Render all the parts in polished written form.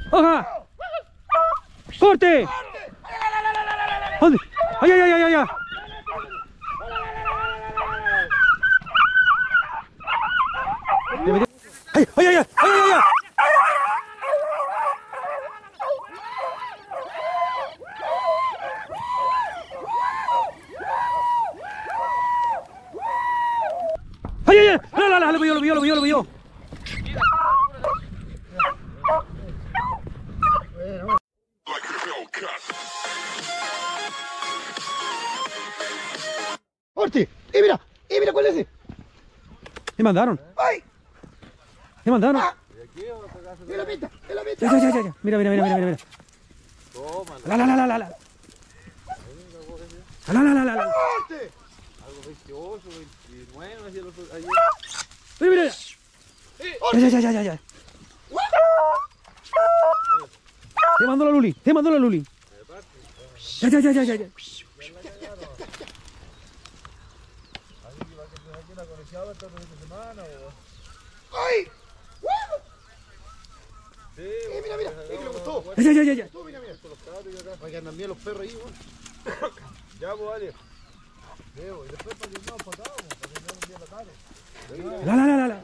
¡Hoja! ¡Corte! ¿Dónde? ¡Ay, ay, ay, ay, ay! ¡Ay, ay, ay, ay! ¡Ay, ay, ay! ¡Ay, ay, ay! ¡La, lo vio! ¡Corte! Mira cuál es ese! ¿Me mandaron? ¡Ay! ¿Me mandaron? ¡Es la pinta! Ya. Mira. La. ¡Corte! Algo 28, 29, así los ayer. Mira. Ya. Te mandó la Luli. Ya. ¡Ay! Sí, Mira, que le gustó. Ya. Mira. Oye, andan bien los perros ahí, weón. ya, pues, vale. Y después para que no pasábamos, para que no un día la tarde. La.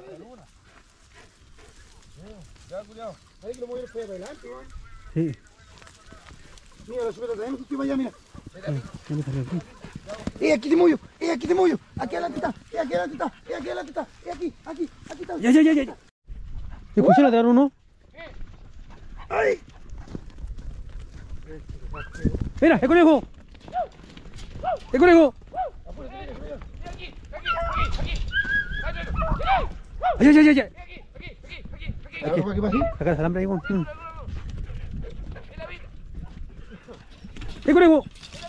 Ya, cuidado. Ahí que lo movieron para adelante, weón. Sí. Mira, la subida tenemos que estoy para allá, mira. Aquí te movió. Aquí adelante está. Aquí está. Ya. ¿Escuché la de uno? ¡Ay! Mira, el conejo. Ya. ¿Qué pasa aquí? Acá el alambre ahí, weón. El conejo.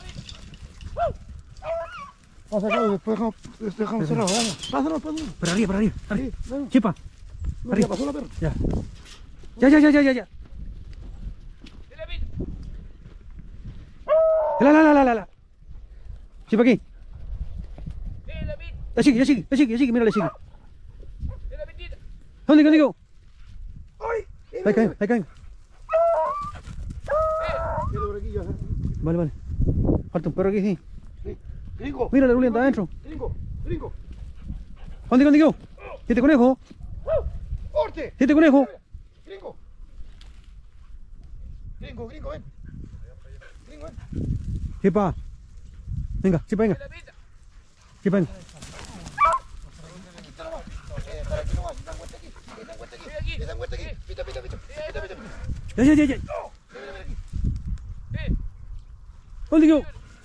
Vamos a sacarlo, después dejamos cerrado. Pásalo. Por arriba. Sí, bueno. Chipa. No, ya pasó la perra. Ya. La. Chipa aquí. Ya sigue, mira, le sigue. ¿Dónde digo? ¡Ay! Ahí caen. Mira por aquí ya. Vale. Falta un perro aquí, sí. Sí. Gringo. Mira, la Luli está adentro. Gringo. ¿Dónde digo? ¿Siete conejo? ¡Corte! ¿Siete conejo? Gringo, ven. Chipa. Venga. Chipa, venga. Ya. ¿Dónde digo?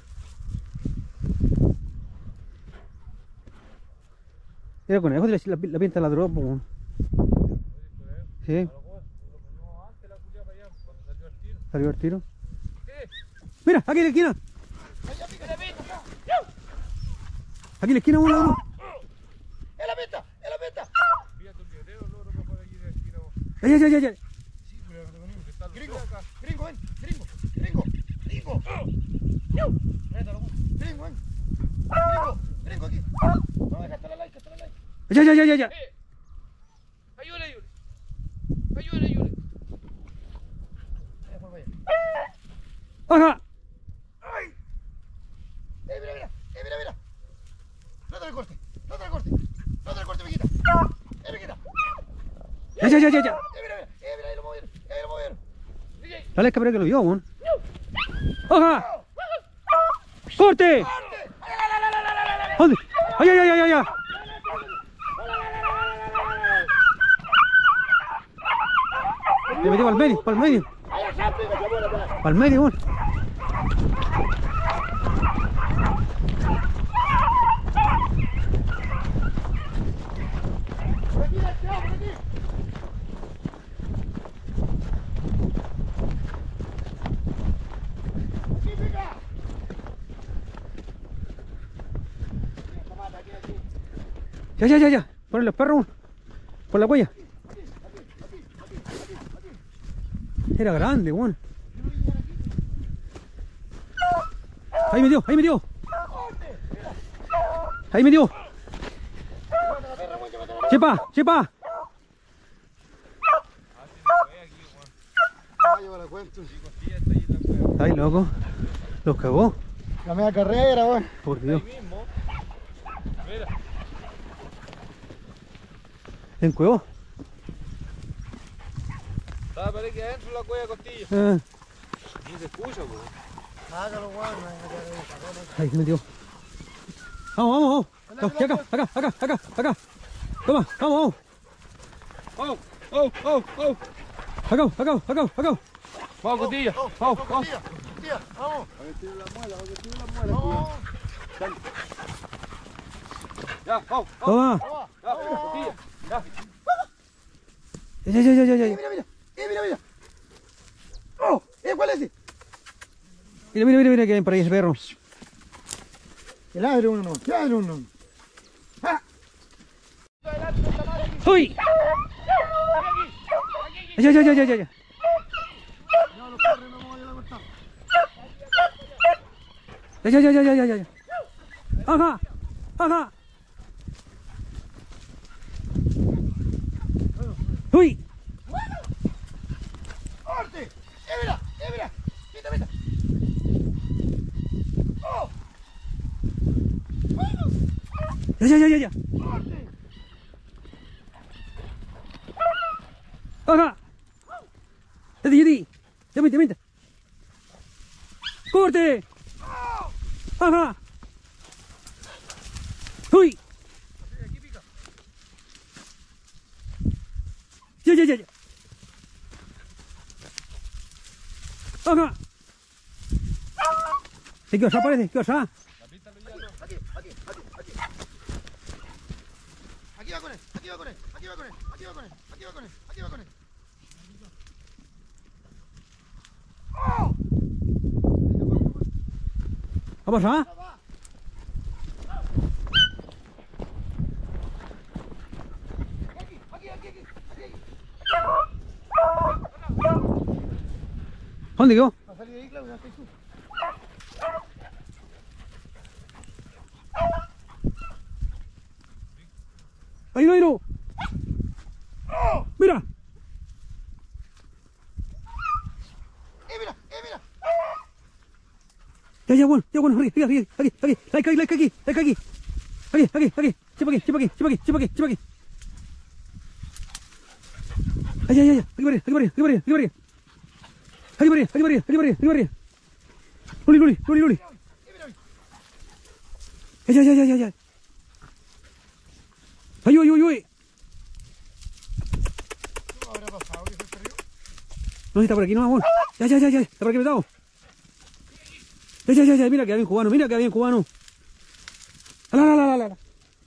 Era conejo, la pinta la droga, po. Sí. Salió al tiro. Mira, aquí en la esquina. Aquí en la esquina, uno. ¡Es la meta! Ya. Gringo, ven. Gringo, aquí. No, dejaste la like. Ya. Ayúdale. ¡Ajá! ¡Ay! Mira. No te recorte, Viquita. Viquita. Ya. Mira, ahí lo movieron. Dale, cabrón, que lo vio, weón. ¡Ajá! ¡Corte! ¿Dónde? ¡Ay! Le metió para el medio. Para el medio, weón. Ya. Ponle los perros, weón. Por la huella. Era grande, weón. Ahí me dio. Chepa. caballo para cuento. Ay, loco. Los cagó. La media carrera, weón. Por Dios. Ahí mismo. Mira. En cuevo. Estaba parece que adentro la cuella de costilla. Ah, Ni se escucha, pues. Hágalo, weón. ahí se metió. Vamos, vamos, vamos. Acá, acá. Toma, vamos, vamos. Oh. Acá. Vamos, costilla. Vamos. Tía, vamos. A ver, tira la muela, Vamos. Ya, vamos. Toma. Ya, costilla. Ya. Ya. Mira. Oh, ¿cuál es ese? Mira que hay por ahí ese perro. Que ladre uno. ¡Uy! Ya. No, los perros no me voy a cortar. Ya. Ajá. ¡Uy! ¡Corte! Mira. Mira. ¡Oh! Ya. ¡Corte! Ajá. Ya mete. ¡Corte! Ajá. ¡Uy! Ya. Ajá. ¿Qué os parece? ¿Qué os ha? Aquí. Aquí va con él. ¡Oh! ¿Vamos a? Aquí. ¿Dónde quedó? Va a salir de ahí, Claudia, estoy tú. Ahí no. Mira. Mira. Ya, bueno, aquí. Like aquí. Chepa aquí. Ay, aquí para. Luli. Ya. Ay, uy. ¿Qué habrá pasado? ¿Qué se perdió? No, está por aquí, no, amor. Ya. Está por aquí metado. Ya. Mira que había bien cubano. La.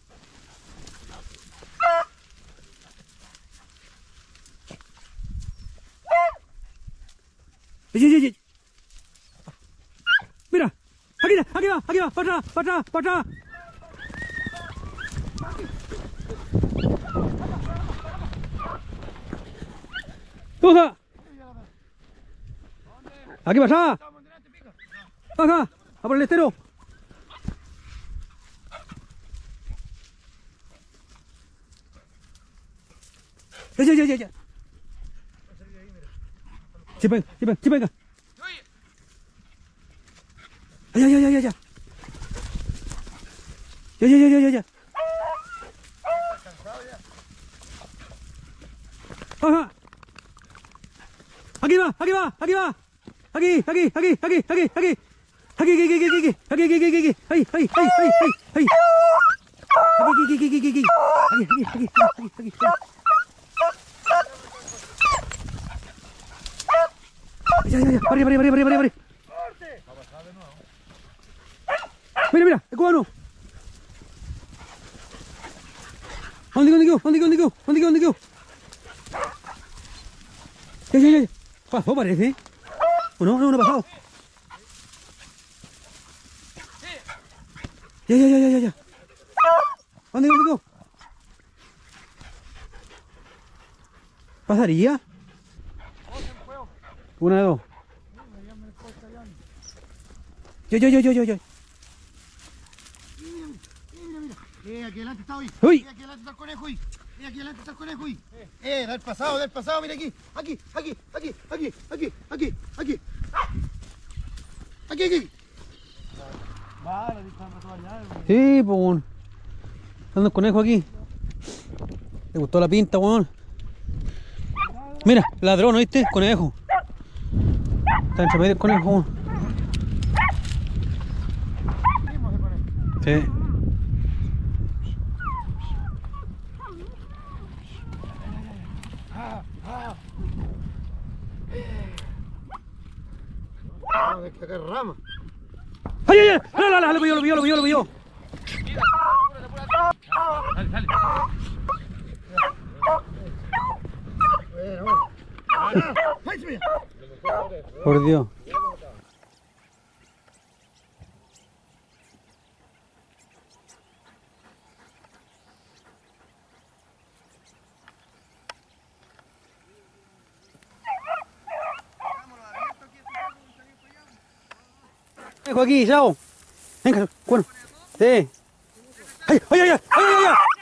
Ya. Mira. Aquí va. Para atrás. Coja. Aquí pasa. Acá. A por el estero. Ya. Sí, venga. Ya. Ya. Ajá. Aquí va. Aquí. Ahí. Aquí. Ya. Pare. Mira, el cubano. ¿Dónde quedó? Ya. Pasó, parece. ¿O no? No ha pasado. Ya. ¿Dónde quedó? ¿Pasaría? Una de dos. Yo. Mira. Aquí adelante está hoy. Uy. Mira, aquí adelante está el conejo hoy. Del pasado, mira aquí. Aquí. Sí, pues, weón. Anda un conejo aquí. Le gustó la pinta, weón. Mira, ladrón, ¿oíste? Conejo. Está entre medio el conejo, weón. Sí. No, es que acá es rama. ¡Ay, ay, ay! ¡No, lo pilló! Dale, dale. Bueno. ¡Ay, se me! Por Dios. Dejo aquí, chao. Venga, bueno. Sí. ¡Ay, ay, ay! ¡Ay, ay, ay!